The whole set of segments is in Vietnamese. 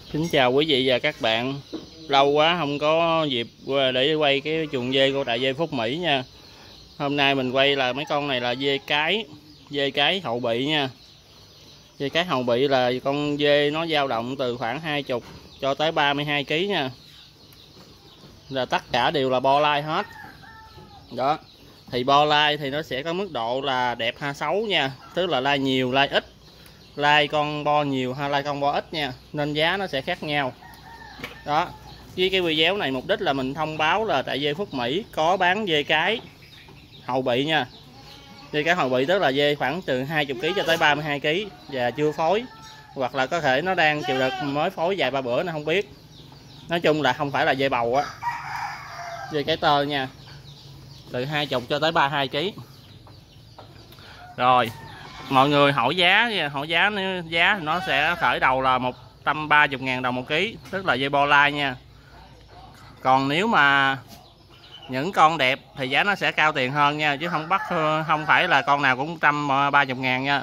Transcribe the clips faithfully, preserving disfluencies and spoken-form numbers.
Kính chào quý vị và các bạn. Lâu quá không có dịp để quay cái chuồng dê của đại dê Phúc Mỹ nha. Hôm nay mình quay là mấy con này là dê cái, dê cái hậu bị nha. Dê cái hậu bị là con dê nó dao động từ khoảng hai mươi cho tới ba mươi hai ki lô gam nha. Là tất cả đều là bo lai hết. Đó. Thì bo lai thì nó sẽ có mức độ là đẹp hay xấu nha. Tức là lai nhiều, lai ít. Lai con bo nhiều hay lai con bo ít nha, nên giá nó sẽ khác nhau. Đó, với cái video này mục đích là mình thông báo là tại dê Phúc Mỹ có bán dê cái hậu bị nha. Dê cái hậu bị tức là dê khoảng từ hai mươi ki lô gam cho tới ba mươi hai ki lô gam và chưa phối, hoặc là có thể nó đang chịu đựng mới phối vài ba bữa nó không biết. Nói chung là không phải là dê bầu á, dê cái tơ nha, từ hai mươi cho tới ba mươi hai ki lô gam. Rồi mọi người hỏi giá, hỏi giá giá nó sẽ khởi đầu là một trăm ba mươi ngàn đồng một ký, tức là dê bo lai nha. Còn nếu mà những con đẹp thì giá nó sẽ cao tiền hơn nha, chứ không bắt không phải là con nào cũng một trăm ba mươi ngàn nha.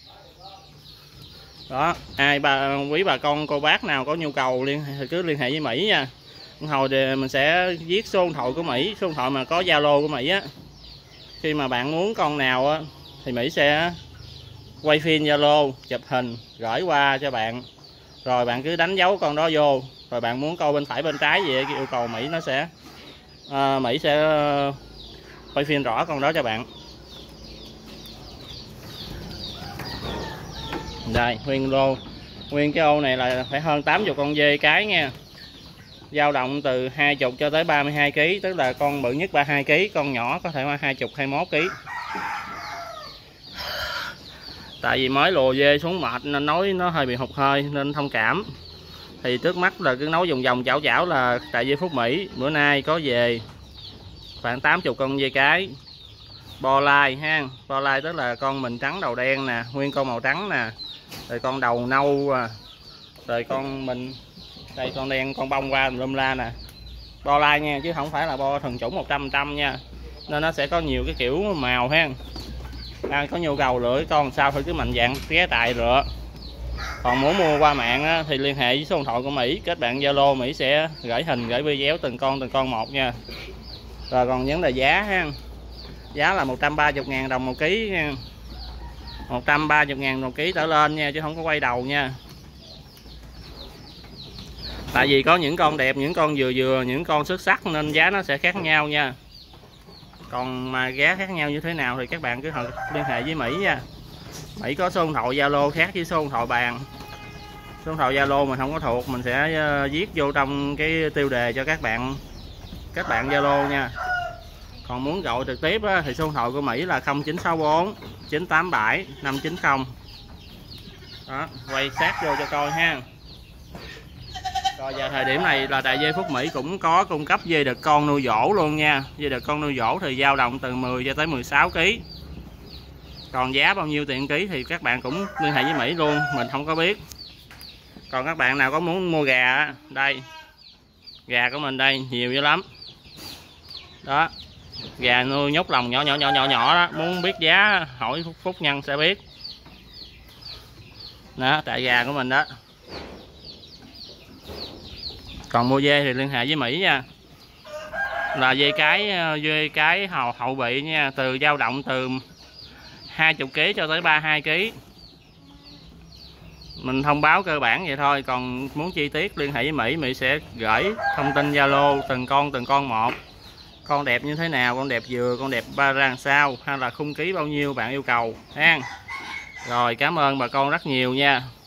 Đó, ai bà quý bà con cô bác nào có nhu cầu liên thì cứ liên hệ với Mỹ nha. Hồi thì mình sẽ viết số điện thoại của Mỹ, số điện thoại mà có Zalo của Mỹ á. Khi mà bạn muốn con nào á thì Mỹ sẽ quay phim Zalo, chụp hình gửi qua cho bạn, rồi bạn cứ đánh dấu con đó vô, rồi bạn muốn câu bên phải bên trái gì yêu cầu Mỹ nó sẽ à, Mỹ sẽ quay phim rõ con đó cho bạn. Đây nguyên lô, nguyên cái ô này là phải hơn tám mươi con dê cái nha, dao động từ hai mươi cho tới ba mươi hai ki lô gam, tức là con bự nhất ba mươi hai ki lô gam, con nhỏ có thể là hai mươi, hai mươi mốt ki lô gam. Tại vì mới lùa dê xuống mệt nên nói nó hơi bị hụt hơi nên thông cảm. Thì trước mắt là cứ nấu vòng vòng chảo chảo là tại dê Phúc Mỹ bữa nay có về khoảng tám mươi con dê cái bo lai ha. Bo lai tức là con mình trắng đầu đen nè, nguyên con màu trắng nè, rồi con đầu nâu à, rồi con mình đây con đen con bông qua lum la nè. Bo lai nha, chứ không phải là bo thuần chủng một trăm phần trăm nha, nên nó sẽ có nhiều cái kiểu màu ha. Ai có nhu cầu lựa con sao thôi cứ mạnh dạn ghé tại rửa. Còn muốn mua qua mạng á, thì liên hệ với số điện thoại của Mỹ, kết bạn Zalo, Mỹ sẽ gửi hình gửi video từng con từng con một nha. Rồi còn vấn đề giá ha, giá là một trăm ba mươi ngàn đồng một ký nha, một trăm ba mươi ngàn một ký trở lên nha, chứ không có quay đầu nha. Tại vì có những con đẹp, những con vừa vừa, những con xuất sắc nên giá nó sẽ khác nhau nha. Còn mà giá khác nhau như thế nào thì các bạn cứ liên hệ với Mỹ nha. Mỹ có số điện thoại Zalo khác với số điện thoại bàn. Số điện thoại Zalo mình không có thuộc, mình sẽ viết vô trong cái tiêu đề cho các bạn, các bạn Zalo nha. Còn muốn gọi trực tiếp á, thì số điện thoại của Mỹ là không chín sáu bốn chín tám bảy năm chín không. Đó, quay sát vô cho coi ha. Rồi giờ thời điểm này là đại dê Phúc Mỹ cũng có cung cấp dê đực con nuôi dỗ luôn nha. Dê đực con nuôi dỗ thì dao động từ mười cho tới mười sáu ki lô gam. Còn giá bao nhiêu tiền ký thì các bạn cũng liên hệ với Mỹ luôn, mình không có biết. Còn các bạn nào có muốn mua gà, đây gà của mình đây nhiều dữ lắm. Đó, gà nuôi nhốt lồng nhỏ nhỏ nhỏ nhỏ nhỏ đó, muốn biết giá hỏi Phúc Nhân sẽ biết. Đó, tại gà của mình đó. Còn mua dê thì liên hệ với Mỹ nha. Là dê cái, dê cái hậu hậu bị nha, từ dao động từ hai mươi ki lô gam cho tới ba mươi hai ki lô gam. Mình thông báo cơ bản vậy thôi, còn muốn chi tiết liên hệ với Mỹ, Mỹ sẽ gửi thông tin Zalo từng con từng con một. Con đẹp như thế nào, con đẹp vừa, con đẹp ba ra sao, hay là khung ký bao nhiêu bạn yêu cầu ha. Rồi cảm ơn bà con rất nhiều nha.